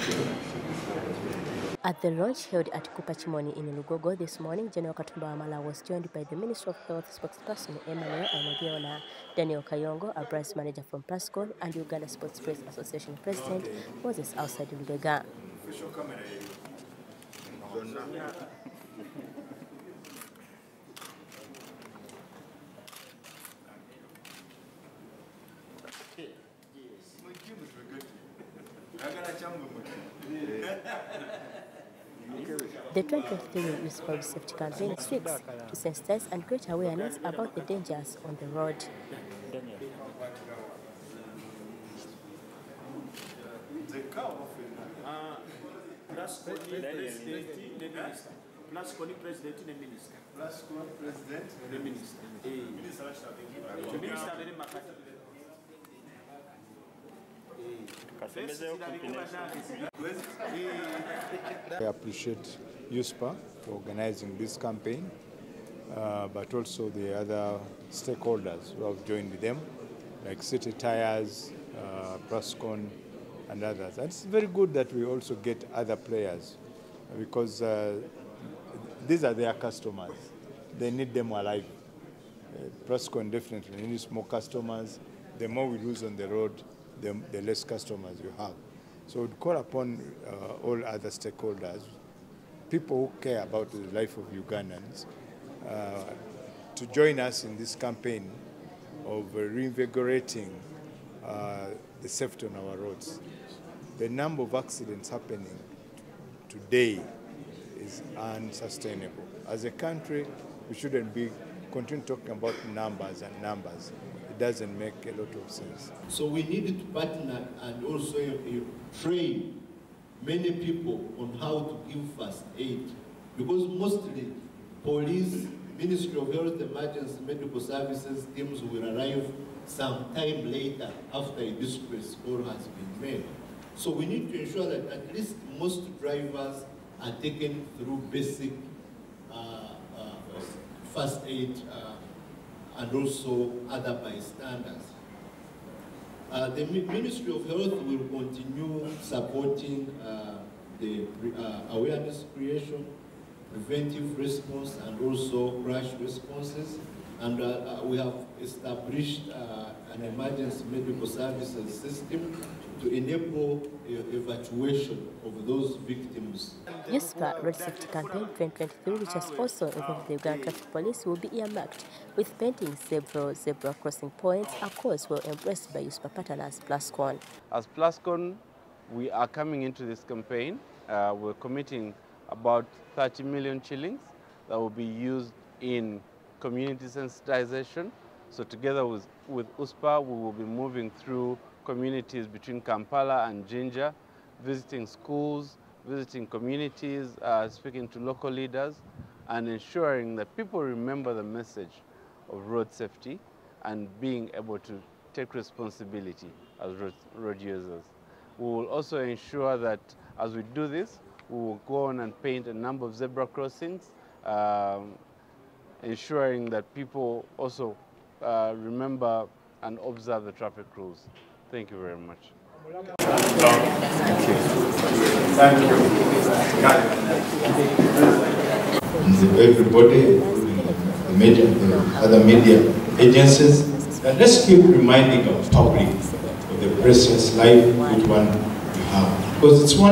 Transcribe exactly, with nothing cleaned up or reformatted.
At the launch held at Kupachimoni in Lugogo this morning, General Katumba Wamala was joined by the Minister of Health spokesperson Emmanuel Aimogeona, Daniel Kayongo, a branch manager from Plascon, and Uganda Sports Press Association President Moses outside Lubega. The twenty twenty-three Youth Road Safety Campaign seeks to sensitize and create awareness about the dangers on the road. I appreciate U S P A for organizing this campaign, uh, but also the other stakeholders who have joined with them, like City Tires, uh, Plascon, and others. And it's very good that we also get other players, because uh, these are their customers. They need them alive. Uh, Plascon definitely needs more customers. The more we lose on the road, the, the less customers you have. So we'd call upon uh, all other stakeholders, people who care about the life of Ugandans, uh, to join us in this campaign of uh, reinvigorating uh, the safety on our roads. The number of accidents happening today is unsustainable. As a country, we shouldn't be continue talking about numbers and numbers. It doesn't make a lot of sense. So we need to partner and also uh, train many people on how to give first aid, because mostly police, Ministry of Health, Emergency Medical Services teams will arrive some time later after a distress call has been made. So we need to ensure that at least most drivers are taken through basic uh, uh, first aid uh, and also other bystanders. Uh, the Ministry of Health will continue supporting uh, the uh, awareness creation, preventive response, and also crash responses. And uh, uh, we have established uh, an emergency medical services system to enable uh, evacuation of those victims. U S P A Road Safety Campaign twenty twenty-three, which has also involved the Uganda Traffic Police, will be earmarked with painting several zebra crossing points, a cause well embraced by U S P A partners Plascon. As Plascon, we are coming into this campaign. Uh, we're committing about thirty million shillings that will be used in community sensitization. So together with, with U S P A, we will be moving through communities between Kampala and Jinja, visiting schools, visiting communities, uh, speaking to local leaders, and ensuring that people remember the message of road safety and being able to take responsibility as road, road users. We will also ensure that as we do this, we will go on and paint a number of zebra crossings, um, ensuring that people also uh, remember and observe the traffic rules. Thank you very much. Thank you. Thank you. And everybody, the media, the other media agencies, and let's keep reminding our public of the precious life which one we have, because it's one.